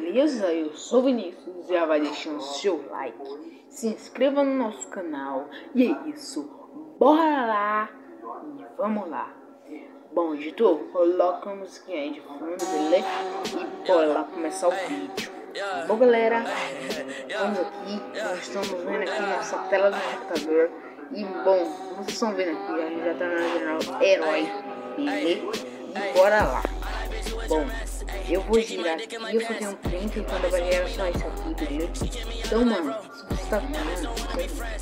Beleza? Eu sou o Vinícius, já vai deixando seu like, se inscreva no nosso canal e é isso, bora lá e vamos lá. Bom, editor, coloca a musiquinha aí de fundo, beleza? E bora lá começar o vídeo. Bom, galera, vamos aqui, nós estamos vendo aqui nossa tela do computador. E bom, vocês estão vendo aqui, a gente já tá no jornal Herói, beleza? E bora lá. Bom, eu vou girar aqui, eu fazer um print quando vai gerar só isso aqui, beleza? Então, mano, se você tá vendo,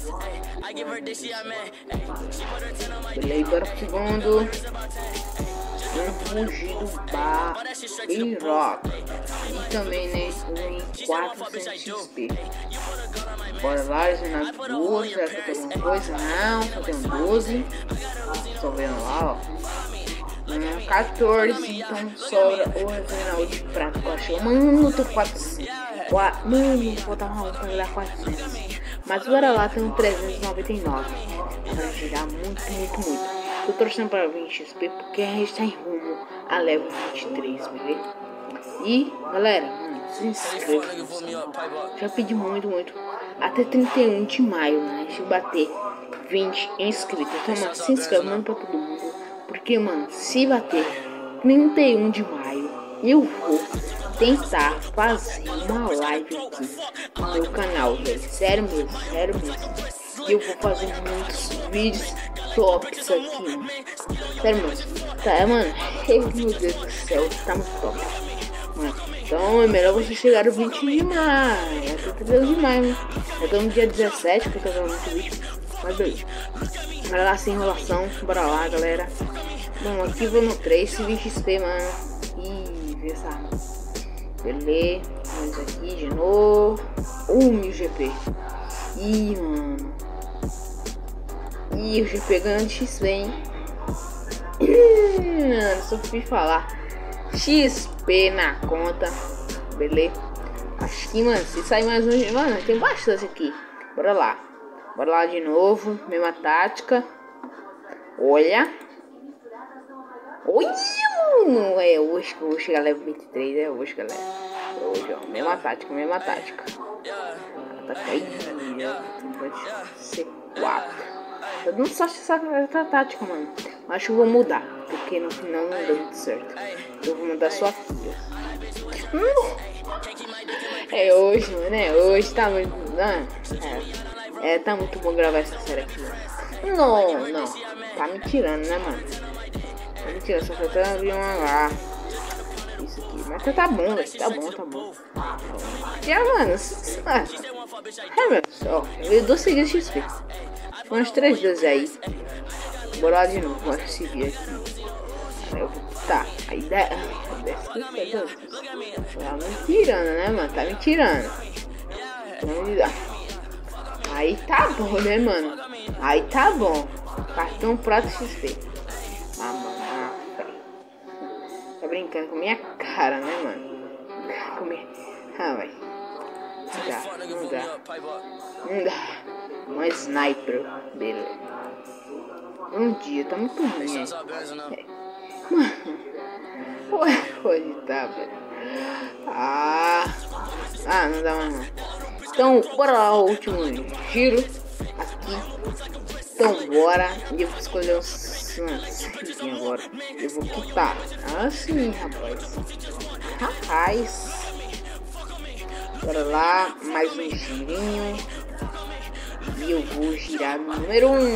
beleza, bora pro segundo. Um rugido bem rock. E também, né, um 400 XP. Bora lá, jornal 12, será que eu tenho alguma coisa? Não, só tenho 12. Tô vendo lá, ó. 14, então sobra o regional de prata. Eu achei, mano, eu tô 400. Mano, vou dar uma luta pra 400. Mas bora lá, tem um 399. Vai girar muito. Tô torcendo para 20 XP porque a gente tá em rumo a level 23, beleza? E galera, mano, se inscreva. Já pedi muito. Até 31 de maio, né? A gente bater 20 inscritos. Então, mano, se inscreva, mano, pra todo mundo. Porque, mano, se bater 31 de maio, eu vou tentar fazer uma live aqui no meu canal, velho. Sério mesmo. E eu vou fazer muitos vídeos tops aqui, mano. Sério mesmo. Tá, mano. Meu Deus do céu, tá muito top. Mano, então é melhor você chegar no 20 de maio. Até 32 de maio, né? Eu tô no dia 17 que eu tô gravando esse vídeo. Mas beleza. Bora lá, sem enrolação. Bora lá, galera. Bom, aqui vou no 3, 20 XP, mano. Ih, vê essa arma. Beleza. Vamos aqui de novo. 1000 GP. Ih, mano. Ih, o GP ganhando XP, hein? Mano, só fui falar. XP na conta. Beleza. Acho que, mano, se sair mais um... Mano, tem bastante aqui. Bora lá. Bora lá de novo. Mesma tática. Olha, mano. É hoje que eu vou chegar a level 23. É hoje, galera. É hoje, ó. Mesma tática. Tá caindo. Pode ser 4. Eu não só essa tática, mano. Acho que eu vou mudar. Porque no final não deu muito certo. Eu vou mudar sua filha. É hoje, mano. É hoje. Tá muito... tá muito bom gravar essa série aqui, mano. Não. Tá me tirando, né, mano? Tá me tirando. Só falta abrir uma lá. Isso aqui. Mas tá bom, velho. Tá bom. Já, mano. Meu só. Eu dou seguido XP. Umas 3 vezes aí. Bora lá de novo. Bora seguir aqui. Aí eu vou. Tá. Aí dá. Tá me tirando, né, mano? Tá me tirando. Aí tá bom, né, mano? Aí tá bom. Cartão prata XP. Velho. Tá brincando com minha cara, né, mano? Vai. Não dá. Uma sniper. Beleza. Um dia, tá muito ruim. Mano. Pode tá, velho. Não dá mais não. Então, bora lá, o último giro aqui. Então, bora. E eu vou escolher uns agora. Eu vou quitar. Assim, rapaz. Bora lá, mais um girinho. E eu vou girar no número 1.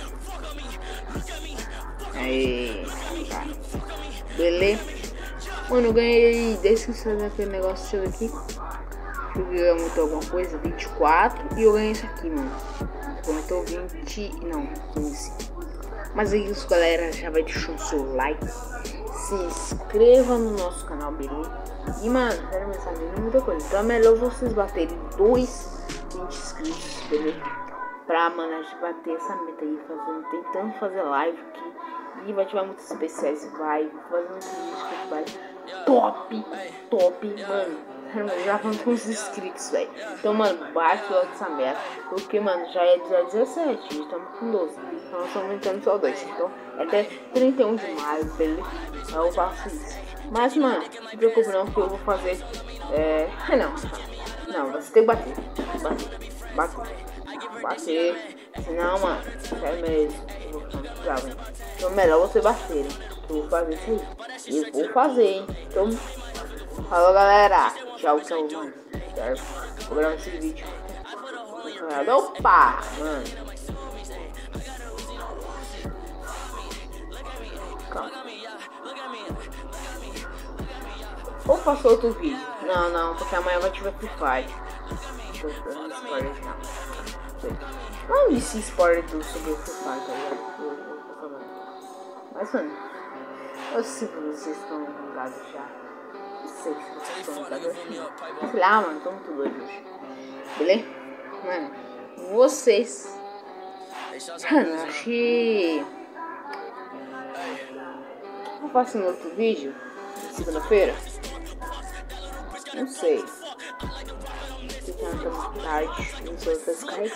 Aí, tá. Beleza. Mano, eu ganhei. Deixa eu fazer aquele negócio aqui. Eu ganhei muito alguma coisa, 24, e eu ganhei isso aqui, mano. Comentou 20, não, 15. Mas é isso, galera, já vai deixando o seu like, se inscreva no nosso canal, beleza? E, mano, quero mensagem de muita coisa. Então é melhor vocês baterem 20 inscritos, beleza? Pra, mano, a gente bater essa meta aí, tentando fazer live aqui. E vai tiver muitos especiais, vai fazer um vídeo, vai top, mano. Já vamos com os inscritos, velho. Então, mano, bate logo essa merda. Porque, mano, já é dia 17. Já estamos com 12. Então, nós estamos aumentando só 2. Então, é até 31 de maio, beleza? Eu faço isso. Mas, mano, não se preocupe não que eu vou fazer. Não, você tem que bater. Bater. Senão, mano, sério mesmo. Eu vou ficar muito bravo, hein? Então, melhor você bater, hein? Eu vou fazer isso aí. Eu vou fazer, hein? Então, falou, galera. Tchau, mano. Vou gravar esse vídeo. Opa, mano. Calma. Ou passou outro vídeo? Não, porque amanhã vai tiver Free Fire. Não disse spoiler do sobre o Free Fire, tá ligado? Mas, mano, eu sei que vocês estão ligados já. Não sei se vocês estão ligados assim. Sei lá, mano, tô muito doido hoje. Beleza? Mano, vocês. Mano, acho que eu faço no outro vídeo, segunda-feira. Não sei. Se tá muito tarde, não sei se vocês caem.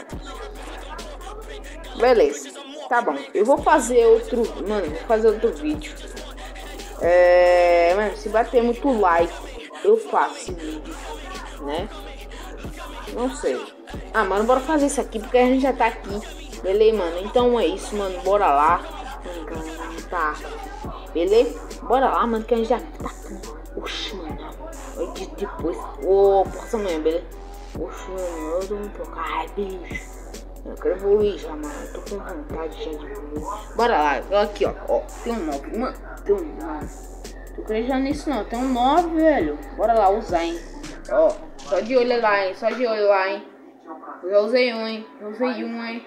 Beleza, tá bom. Eu vou fazer outro. Mano, vou fazer outro vídeo. Mano, se bater muito like, eu faço esse vídeo, né? Não sei. Ah, mano, bora fazer isso aqui porque a gente já tá aqui. Beleza, mano? Então é isso, mano. Bora lá. Tá. Beleza? Bora lá, mano, que a gente já tá aqui. Oxi, mano. Depois. Ô, posso amanhã, beleza? Oxi, mano, eu tô muito. Ai, bicho. Eu quero evoluir já, mano. Eu tô com vontade já de evoluir. Bora lá. Aqui, ó. Tem um 9, mano. Tem um 9. Tô acreditando nisso não. Tem um 9, velho. Bora lá usar, hein. Ó. Só de olho lá, hein. Eu já usei um, hein. Já usei um, hein.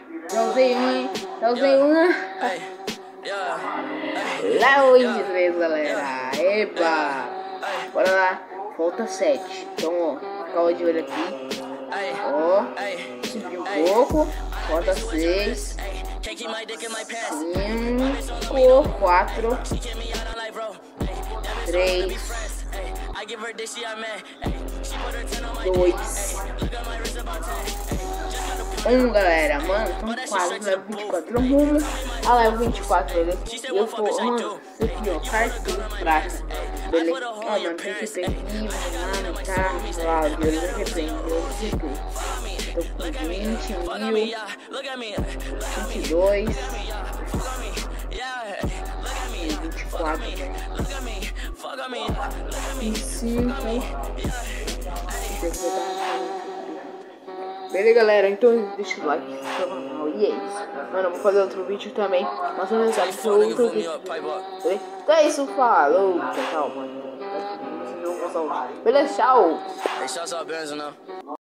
Lá o 23, galera. Eba. Bora lá. Falta 7. Então, ó. Fica de olho aqui. Ó. Subiu um pouco. Falta 6. 5, 4, 3, 2, 1, galera. Mano, estamos quase level 24. Rumo a level 24, beleza? E eu vou, mano, aqui, ó, cartão prata, beleza? Ó, mano, tem que ter aqui, mano, tá lá, beleza? Eu tô com 20 mil, 22, 24, 25. Beleza, galera? Então deixa o like no canal. E é isso. Mano, eu vou fazer outro vídeo também. Mas eu não sabe se foi outro vídeo. Beleza? Então é isso. Falou. Tchau, mano. Beleza? Tchau.